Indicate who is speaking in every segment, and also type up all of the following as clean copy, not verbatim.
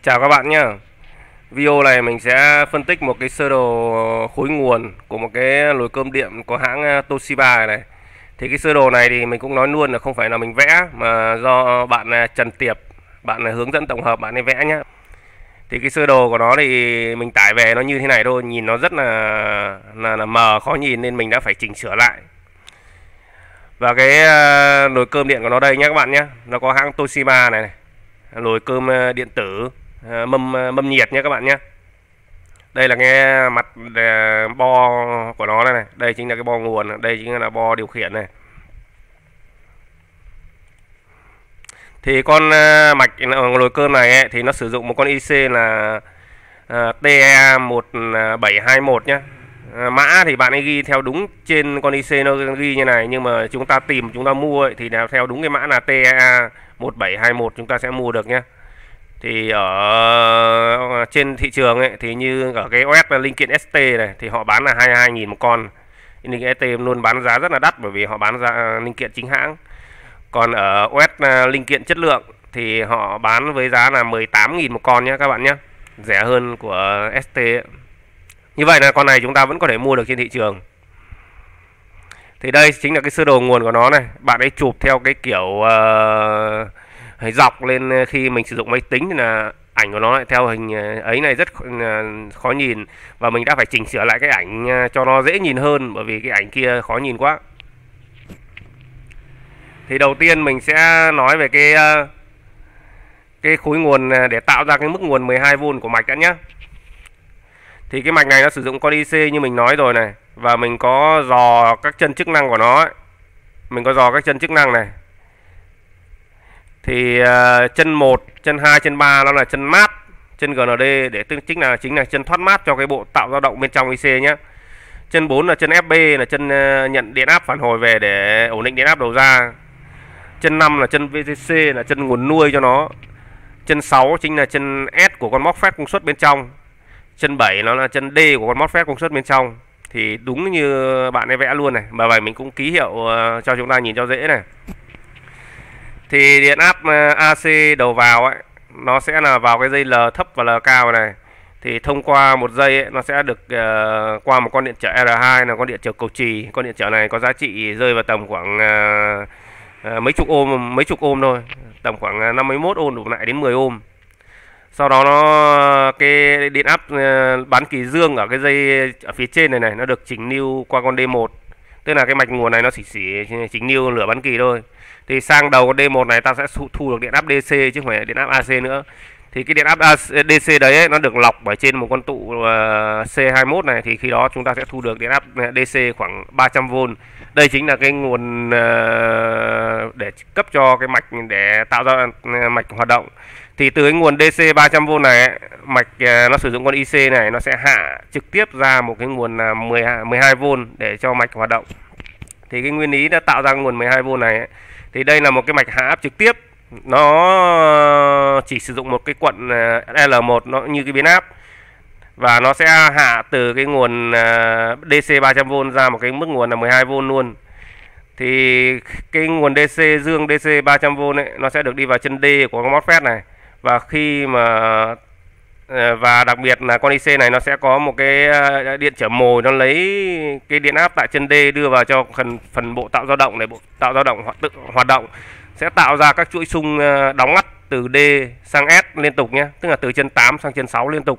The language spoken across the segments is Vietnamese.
Speaker 1: Chào các bạn nhé. Video này mình sẽ phân tích một cái sơ đồ khối nguồn của một cái nồi cơm điện của hãng Toshiba này. Thì cái sơ đồ này thì mình cũng nói luôn là không phải là mình vẽ, mà do bạn Trần Tiệp, bạn hướng dẫn tổng hợp, bạn ấy vẽ nhé. Thì cái sơ đồ của nó thì mình tải về nó như thế này thôi, nhìn nó rất là mờ, khó nhìn, nên mình đã phải chỉnh sửa lại. Và cái nồi cơm điện của nó đây nhé các bạn nhé. Nó có hãng Toshiba này, nồi cơm điện tử mâm nhiệt nhé các bạn nhé. Đây là cái mặt bo của nó này, đây chính là cái bo nguồn, đây chính là bo điều khiển này. Thì con mạch nồi cơm này ấy, thì nó sử dụng một con IC là TE1721 nhé. Mã thì bạn ấy ghi theo đúng trên con IC nó ghi như này, nhưng mà chúng ta tìm, chúng ta mua ấy, thì là theo đúng cái mã là TE1721 chúng ta sẽ mua được nhé. Thì ở trên thị trường ấy, thì như ở cái OS linh kiện ST này thì họ bán là 22.000 một con. Linh kiện ST luôn bán giá rất là đắt, bởi vì họ bán ra linh kiện chính hãng. Còn ở OS linh kiện chất lượng thì họ bán với giá là 18.000 một con nhé các bạn nhé, rẻ hơn của ST ấy. Như vậy là con này chúng ta vẫn có thể mua được trên thị trường. Thì đây chính là cái sơ đồ nguồn của nó này. Bạn ấy chụp theo cái kiểu dọc lên, khi mình sử dụng máy tính thì là ảnh của nó lại theo hình ấy này, rất khó nhìn. Và mình đã phải chỉnh sửa lại cái ảnh cho nó dễ nhìn hơn, bởi vì cái ảnh kia khó nhìn quá. Thì đầu tiên mình sẽ nói về cái khối nguồn để tạo ra cái mức nguồn 12V của mạch đã nhé. Thì cái mạch này nó sử dụng con IC như mình nói rồi này. Và mình có dò các chân chức năng của nó ấy. Mình có dò các chân chức năng này. Thì chân 1, chân 2, chân 3 nó là chân mát, chân GND để chính là chân thoát mát cho cái bộ tạo dao động bên trong IC nhé. Chân 4 là chân FB, là chân nhận điện áp phản hồi về để ổn định điện áp đầu ra. Chân 5 là chân VCC, là chân nguồn nuôi cho nó. Chân 6 chính là chân S của con MOSFET công suất bên trong. Chân 7 nó là chân D của con MOSFET công suất bên trong. Thì đúng như bạn ấy vẽ luôn này. Bởi vậy mình cũng ký hiệu cho chúng ta nhìn cho dễ này. Thì điện áp AC đầu vào ấy, nó sẽ là vào cái dây L thấp và L cao này. Thì thông qua một dây ấy, nó sẽ được qua một con điện trở R2 là con điện trở cầu trì. Con điện trở này có giá trị rơi vào tầm khoảng mấy chục ôm thôi, tầm khoảng 51 ôm đủ lại đến 10 ôm. Sau đó cái điện áp bán kỳ dương ở cái dây ở phía trên này nó được chỉnh lưu qua con D1. Tức là cái mạch nguồn này nó chỉ chỉnh lưu lửa bán kỳ thôi. Thì sang đầu con D1 này ta sẽ thu được điện áp DC chứ không phải điện áp AC nữa. Thì cái điện áp DC đấy ấy, nó được lọc ở trên một con tụ C21 này. Thì khi đó chúng ta sẽ thu được điện áp DC khoảng 300V. Đây chính là cái nguồn để cấp cho cái mạch để tạo ra mạch hoạt động. Thì từ cái nguồn DC 300V này ấy, mạch nó sử dụng con IC này, nó sẽ hạ trực tiếp ra một cái nguồn 12V để cho mạch hoạt động. Thì cái nguyên lý đã tạo ra nguồn 12V này ấy, thì đây là một cái mạch hạ áp trực tiếp. Nó chỉ sử dụng một cái cuộn L1 nó như cái biến áp, và nó sẽ hạ từ cái nguồn DC 300V ra một cái mức nguồn là 12V luôn. Thì cái nguồn DC dương DC 300V ấy, nó sẽ được đi vào chân D của con MOSFET này. Và khi mà và đặc biệt là con IC này nó sẽ có một cái điện trở mồi, nó lấy cái điện áp tại chân D đưa vào cho phần bộ tạo dao động này. Bộ tạo dao động tự hoạt động sẽ tạo ra các chuỗi xung đóng ngắt từ D sang S liên tục nhé, tức là từ chân 8 sang chân 6 liên tục.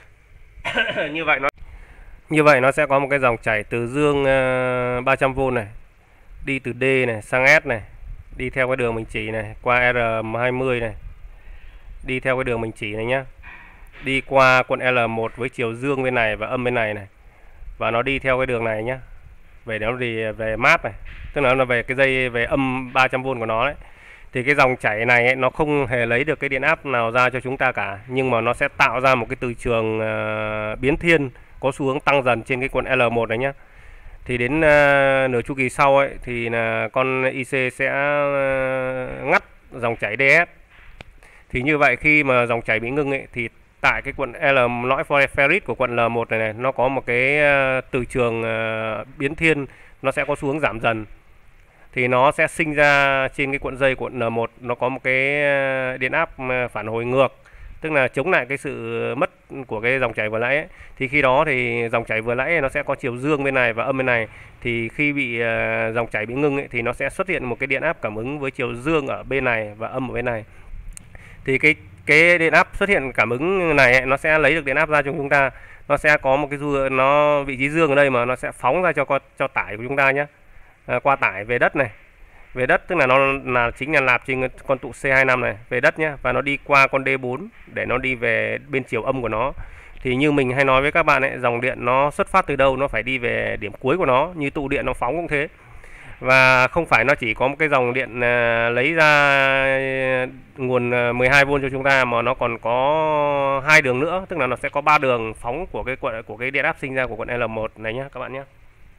Speaker 1: Như vậy nó sẽ có một cái dòng chảy từ dương 300V này, đi từ D này sang S này, đi theo cái đường mình chỉ này, qua R20 này, đi theo cái đường mình chỉ này nhá, đi qua cuộn L1 với chiều dương bên này và âm bên này này, và nó đi theo cái đường này nhá, về nó đi về mát này, tức là nó về cái dây về âm 300V của nó đấy. Thì cái dòng chảy này ấy, nó không hề lấy được cái điện áp nào ra cho chúng ta cả, nhưng mà nó sẽ tạo ra một cái từ trường biến thiên có xu hướng tăng dần trên cái cuộn L1 này nhá. Thì đến nửa chu kỳ sau ấy thì là con IC sẽ ngắt dòng chảy DS. Thì như vậy khi mà dòng chảy bị ngưng ấy, thì tại cái cuộn lõi ferrit của cuộn L1 này nó có một cái từ trường biến thiên, nó sẽ có xu hướng giảm dần. Thì nó sẽ sinh ra trên cái cuộn dây cuộn N1 nó có một cái điện áp phản hồi ngược tức là chống lại cái sự mất của cái dòng chảy vừa nãy ấy. Thì khi đó thì dòng chảy vừa nãy nó sẽ có chiều dương bên này và âm bên này, thì khi bị dòng chảy bị ngưng ấy, thì nó sẽ xuất hiện một cái điện áp cảm ứng với chiều dương ở bên này và âm ở bên này. Thì cái điện áp xuất hiện cảm ứng này ấy, nó sẽ lấy được điện áp ra cho chúng ta, nó sẽ có một cái nó vị trí dương ở đây mà nó sẽ phóng ra cho tải của chúng ta nhé, qua tải về đất này, về đất tức là nó chính là nạp trên con tụ C25 này về đất nhé, và nó đi qua con D4 để nó đi về bên chiều âm của nó. Thì như mình hay nói với các bạn ấy, dòng điện nó xuất phát từ đâu nó phải đi về điểm cuối của nó, như tụ điện nó phóng cũng thế. Và không phải nó chỉ có một cái dòng điện lấy ra nguồn 12V cho chúng ta, mà nó còn có 2 đường nữa, tức là nó sẽ có 3 đường phóng của cái điện áp sinh ra của cuộn L1 này nhé các bạn nhé.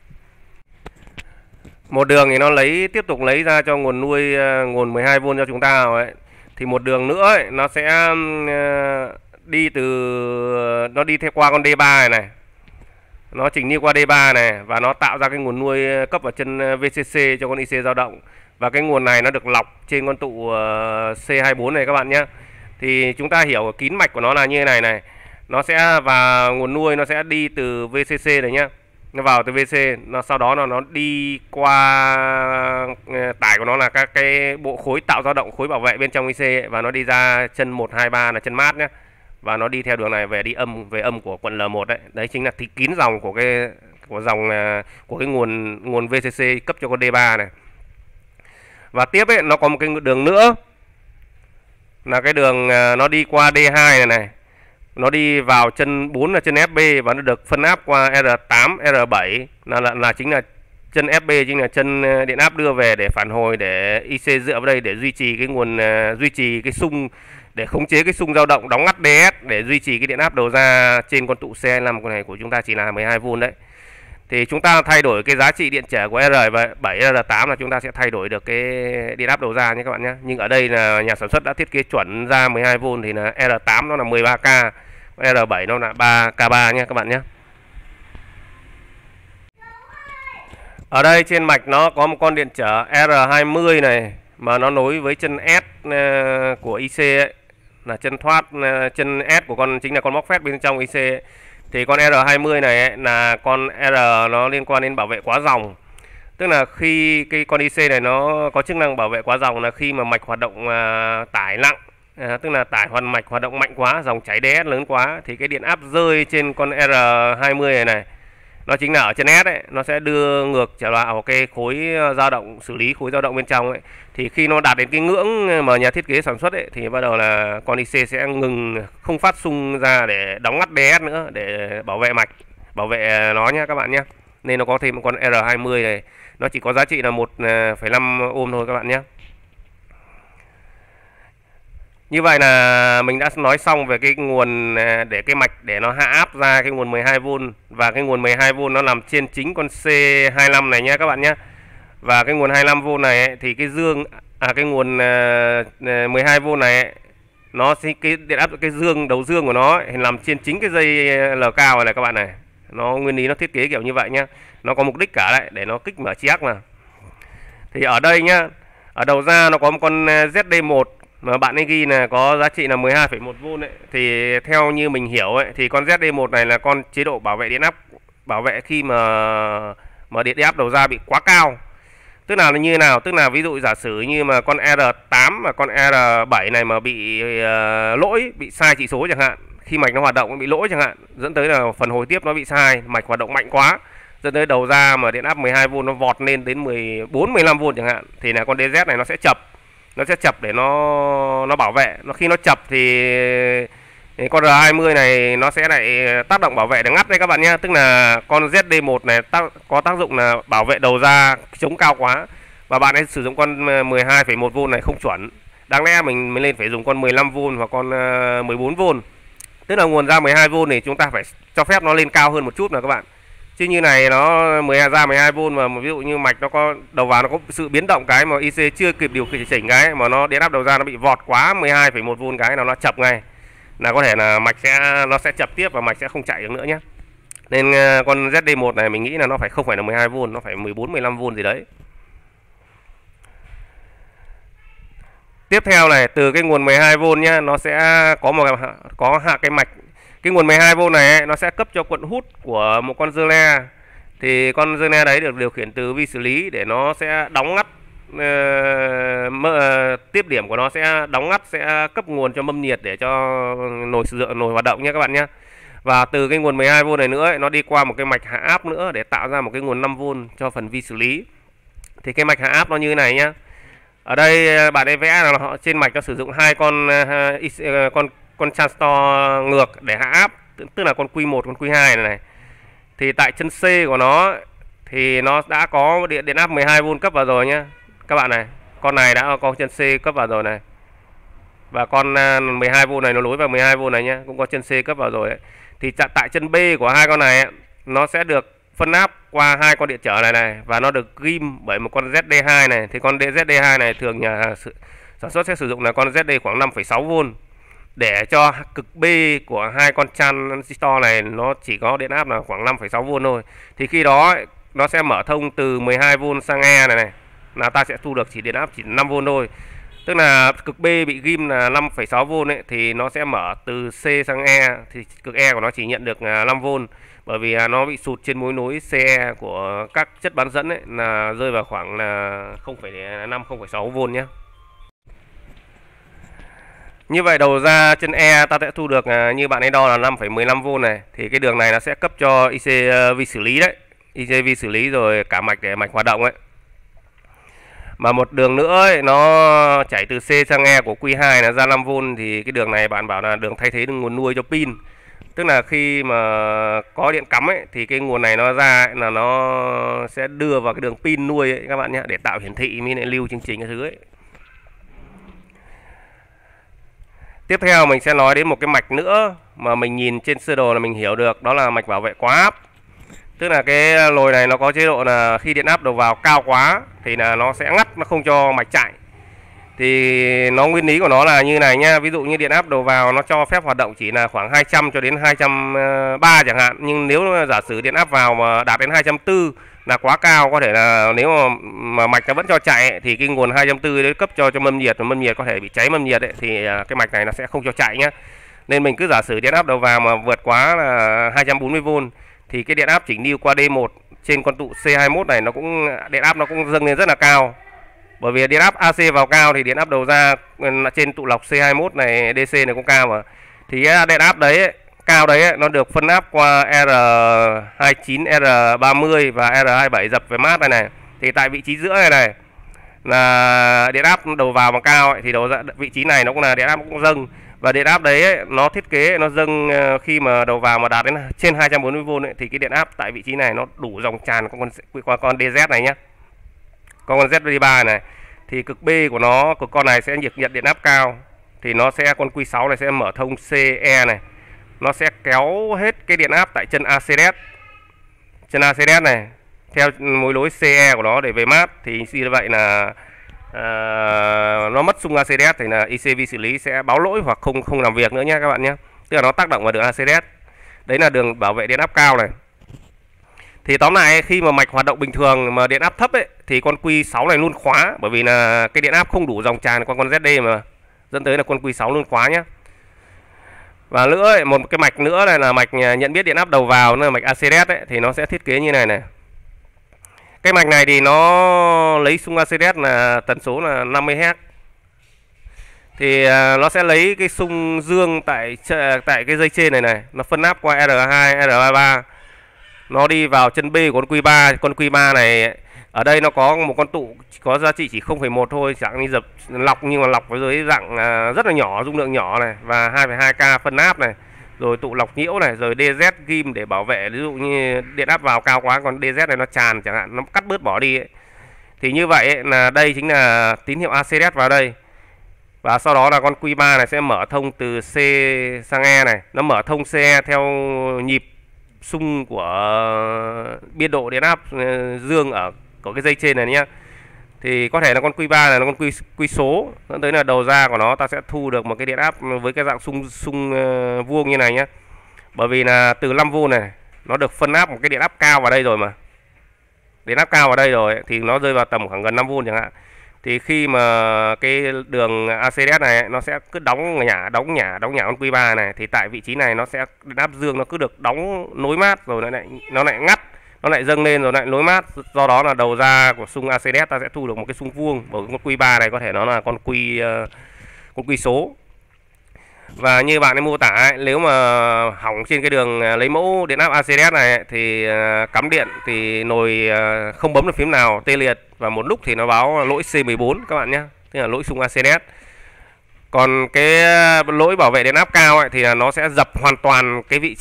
Speaker 1: Một đường thì nó tiếp tục lấy ra cho nguồn nuôi nguồn 12V cho chúng ta rồi ấy. Thì một đường nữa ấy, nó sẽ nó đi theo qua con D3 này, nó chỉnh đi qua D3 này và nó tạo ra cái nguồn nuôi cấp vào chân VCC cho con IC dao động. Và cái nguồn này nó được lọc trên con tụ C24 này các bạn nhé. Thì chúng ta hiểu kín mạch của nó là như thế này này, nó sẽ và nguồn nuôi nó sẽ đi từ VCC này nhá, nó vào từ VC, sau đó nó đi qua tải của nó là các cái bộ khối tạo dao động, khối bảo vệ bên trong IC ấy, và nó đi ra chân 1, 2, 3 là chân mát nhé, và nó đi theo đường này về về âm của cuộn L1 đấy. Đấy chính là kín dòng của cái nguồn VCC cấp cho con D3 này. Và tiếp ấy, nó có một cái đường nữa là cái đường nó đi qua D2 này, nó đi vào chân 4 là chân FB và nó được phân áp qua R8, R7 là chính là chân FB, chính là chân điện áp đưa về để phản hồi, để IC dựa vào đây để duy trì cái nguồn duy trì cái xung, để khống chế cái xung dao động, đóng ngắt DS để duy trì cái điện áp đầu ra trên con tụ C25 con này của chúng ta chỉ là 12V đấy. Thì chúng ta thay đổi cái giá trị điện trở của R7, R8 là chúng ta sẽ thay đổi được cái điện áp đầu ra nhé các bạn nhé. Nhưng ở đây là nhà sản xuất đã thiết kế chuẩn ra 12V thì là R8 nó là 13K, R7 nó là 3K3 nhé các bạn nhé. Ở đây trên mạch nó có một con điện trở R20 này mà nó nối với chân S của IC ấy, là chân thoát, chân S của chính là con MOSFET bên trong IC ấy. Thì con R20 này ấy, là con R nó liên quan đến bảo vệ quá dòng. Tức là khi cái con IC này nó có chức năng bảo vệ quá dòng là khi mà mạch hoạt động tải nặng, tức là mạch hoạt động mạnh quá, dòng chảy DS lớn quá, thì cái điện áp rơi trên con R20 này nó chính là ở chân S ấy, nó sẽ đưa ngược trở vào cái khối dao động, xử lý khối dao động bên trong ấy. Thì khi nó đạt đến cái ngưỡng mà nhà thiết kế sản xuất ấy, thì bắt đầu là con IC sẽ ngừng, không phát xung ra để đóng ngắt DS nữa, để bảo vệ mạch, bảo vệ nó nhé các bạn nhé. Nên nó có thêm một con R20 này, nó chỉ có giá trị là 1,5 ohm thôi các bạn nhé. Như vậy là mình đã nói xong về cái nguồn để cái mạch để nó hạ áp ra cái nguồn 12V, và cái nguồn 12V nó nằm trên chính con C25 này nhé các bạn nhé. Và cái nguồn 25V này ấy, thì cái cái nguồn 12V này ấy, nó cái điện áp, cái đầu dương của nó ấy, nằm trên chính cái dây L cao này các bạn này. Nó nguyên lý nó thiết kế kiểu như vậy nhá. Nó có mục đích cả đấy để nó kích mở chiếc mà. Thì ở đây nhá, ở đầu ra nó có một con ZD1 mà bạn ấy ghi là có giá trị là 12,1V ấy. Thì theo như mình hiểu ấy, thì con ZD1 này là con chế độ bảo vệ điện áp, bảo vệ khi mà điện áp đầu ra bị quá cao. Tức là như thế nào? Tức là ví dụ giả sử như mà con R8 và con R7 này mà bị lỗi, bị sai chỉ số chẳng hạn, khi mạch nó hoạt động bị lỗi chẳng hạn, dẫn tới là phần hồi tiếp nó bị sai, mạch hoạt động mạnh quá, dẫn tới đầu ra mà điện áp 12V nó vọt lên đến 14, 15V chẳng hạn, thì là con DZ này nó sẽ chập. Nó sẽ chập để nó bảo vệ. Khi nó chập thì con R20 này nó sẽ lại tác động bảo vệ để ngắt đấy các bạn nhé. Tức là con ZD1 này có tác dụng là bảo vệ đầu ra chống cao quá, và bạn ấy sử dụng con 12,1V này không chuẩn. Đáng lẽ mình lên phải dùng con 15V hoặc con 14V. Tức là nguồn ra 12V thì chúng ta phải cho phép nó lên cao hơn một chút nào các bạn. Chứ như này nó ra 12V mà ví dụ như mạch nó có đầu vào nó có sự biến động cái mà IC chưa kịp điều chỉnh cái mà nó điện áp đầu ra nó bị vọt quá 12,1V cái nó chập ngay, là có thể là mạch nó sẽ chập tiếp và mạch sẽ không chạy được nữa nhé. Nên con ZD1 này mình nghĩ là nó không phải là 12V, nó phải 14, 15V gì đấy. Tiếp theo này, từ cái nguồn 12V nhá, nó sẽ có hạ cái mạch. Cái nguồn 12V này ấy, nó sẽ cấp cho cuộn hút của một con dơ le. Thì con dơ le đấy được điều khiển từ vi xử lý để nó sẽ đóng ngắt tiếp điểm của nó sẽ đóng ngắt, sẽ cấp nguồn cho mâm nhiệt để cho nồi hoạt động nhé các bạn nhé. Và từ cái nguồn 12V này nữa ấy, nó đi qua một cái mạch hạ áp nữa để tạo ra một cái nguồn 5V cho phần vi xử lý. Thì cái mạch hạ áp nó như thế này nhá. Ở đây bạn ấy vẽ là họ trên mạch nó sử dụng hai con transistor ngược để hạ áp, tức là con Q1 con Q2 này. Thì tại chân C của nó thì nó đã có điện áp 12V cấp vào rồi nhá. Các bạn này, con này đã có chân C cấp vào rồi này. Và con 12V này nó nối vào 12V này nhá, cũng có chân C cấp vào rồi ấy. Thì tại chân B của hai con này ấy, nó sẽ được phân áp qua hai con điện trở này và nó được ghim bởi một con ZD2 này. Thì con ZD2 này thường nhà sản xuất sẽ sử dụng là con ZD khoảng 5,6V để cho cực B của hai con transistor này nó chỉ có điện áp là khoảng 5,6V thôi. Thì khi đó ấy, nó sẽ mở thông từ 12V sang E này là ta sẽ thu được điện áp chỉ 5V thôi. Tức là cực B bị ghim là 5,6V ấy, thì nó sẽ mở từ C sang E, thì cực E của nó chỉ nhận được 5V, bởi vì nó bị sụt trên mối nối CE của các chất bán dẫn ấy, là rơi vào khoảng là 0,5 0,6V nhé. Như vậy đầu ra chân E ta sẽ thu được như bạn ấy đo là 5,15V này. Thì cái đường này nó sẽ cấp cho IC vi xử lý đấy, IC vi xử lý rồi cả mạch để mạch hoạt động ấy. Mà một đường nữa ấy, nó chảy từ C sang E của Q2 là ra 5V. Thì cái đường này bạn bảo là đường thay thế nguồn nuôi cho pin. Tức là khi mà có điện cắm ấy thì cái nguồn này nó ra ấy, là nó sẽ đưa vào cái đường pin nuôi ấy các bạn nhé, để tạo hiển thị mới lại lưu chương trình cái thứ ấy. Tiếp theo mình sẽ nói đến một cái mạch nữa mà mình nhìn trên sơ đồ là mình hiểu được, đó là mạch bảo vệ quá áp. Tức là cái lồi này nó có chế độ là khi điện áp đầu vào cao quá thì là nó sẽ ngắt, nó không cho mạch chạy. Thì nó nguyên lý của nó là như này nha. Ví dụ như điện áp đầu vào nó cho phép hoạt động chỉ là khoảng 200 cho đến 230 chẳng hạn. Nhưng nếu giả sử điện áp vào mà đạt đến 240 là quá cao, có thể là nếu mà mạch nó vẫn cho chạy thì cái nguồn 240 đấy cấp cho mâm nhiệt, và mâm nhiệt có thể bị cháy mâm nhiệt ấy, thì cái mạch này nó sẽ không cho chạy nhá. Nên mình cứ giả sử điện áp đầu vào mà vượt quá là 240V thì cái điện áp chỉnh lưu qua D1 trên con tụ C21 này nó cũng điện áp nó cũng dâng lên rất là cao. Bởi vì điện áp AC vào cao thì điện áp đầu ra trên tụ lọc C21 này DC này cũng cao mà. Thì điện áp đấy cao đấy nó được phân áp qua R29, R30 và R27 dập về mát này. Thì tại vị trí giữa này là điện áp đầu vào mà cao ấy, thì đầu ra vị trí này nó cũng là điện áp cũng dâng. Và điện áp đấy nó thiết kế nó dâng khi mà đầu vào mà đạt đến trên 240V ấy, thì cái điện áp tại vị trí này nó đủ dòng tràn qua con DZ này nhá. Con ZD3 này thì cực B của nó, cực con này sẽ nhận điện áp cao, thì nó sẽ con Q6 này sẽ mở thông CE này, nó sẽ kéo hết cái điện áp tại chân ACDS, chân ACDS này theo mối nối CE của nó để về mát. Thì như vậy là nó mất xung ACDS thì là IC vi xử lý sẽ báo lỗi hoặc không làm việc nữa nhé các bạn nhé. Tức là nó tác động vào đường ACDS. Đấy là đường bảo vệ điện áp cao này. Thì tóm lại khi mà mạch hoạt động bình thường mà điện áp thấp ấy thì con Q6 này luôn khóa, bởi vì là cái điện áp không đủ dòng tràn qua con ZD mà dẫn tới là con Q6 luôn khóa nhé. Và nữa ấy, một cái mạch nữa này là mạch nhận biết điện áp đầu vào, là mạch ACDS ấy, thì nó sẽ thiết kế như này này. Cái mạch này thì nó lấy xung ACDS là tần số là 50Hz. Thì nó sẽ lấy cái xung dương tại cái dây trên này, nó phân áp qua R2, R23. Nó đi vào chân B của con Q3 này. Ở đây nó có một con tụ có giá trị chỉ 0,1 thôi, chẳng như dập lọc, nhưng mà lọc với dưới dạng rất là nhỏ, dung lượng nhỏ này, và 2,2K phân áp này, rồi tụ lọc nhiễu này, rồi DZ ghim để bảo vệ ví dụ như điện áp vào cao quá còn DZ này nó tràn chẳng hạn, nó cắt bớt bỏ đi ấy. Thì như vậy ấy, là đây chính là tín hiệu ACDS vào đây. Và sau đó là con Q3 này sẽ mở thông từ C sang E này, nó mở thông CE theo nhịp xung của biên độ điện áp dương ở của cái dây trên này nhá. Thì có thể là con Q3 này là con Q số, dẫn tới là đầu ra của nó ta sẽ thu được một cái điện áp với cái dạng xung vuông như này nhá. Bởi vì là từ 5V này nó được phân áp một cái điện áp cao vào đây rồi mà. Điện áp cao vào đây rồi thì nó rơi vào tầm khoảng gần 5V chẳng hạn. Thì khi mà cái đường ACDS này ấy, nó sẽ cứ đóng nhả con Q3 này, thì tại vị trí này nó sẽ điện áp dương nó cứ được đóng nối mát rồi nó lại ngắt, nó lại dâng lên rồi lại nối mát, do đó là đầu ra của xung ACDS ta sẽ thu được một cái xung vuông, bởi con Q3 này có thể nó là con quy số. Và như bạn ấy mô tả ấy, nếu mà hỏng trên cái đường lấy mẫu điện áp ACDS này ấy, thì cắm điện thì nồi không bấm được phím nào, tê liệt, và một lúc thì nó báo lỗi C14 các bạn nhé, tức là lỗi xung ACDS. Còn cái lỗi bảo vệ điện áp cao ấy, thì là nó sẽ dập hoàn toàn cái vị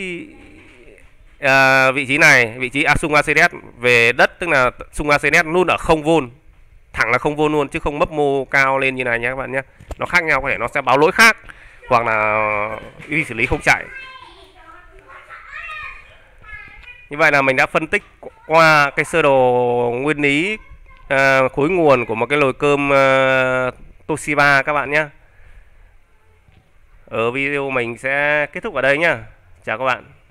Speaker 1: trí này, vị trí xung ACDS về đất, tức là xung ACDS luôn ở 0V, thẳng là 0V luôn, chứ không mấp mô cao lên như này nhé các bạn nhé. Nó khác nhau, có thể nó sẽ báo lỗi khác, hoặc là vi xử lý không chạy. Như vậy là mình đã phân tích qua cái sơ đồ nguyên lý khối nguồn của một cái nồi cơm Toshiba các bạn nhé. Ở video mình sẽ kết thúc ở đây nhá. Chào các bạn.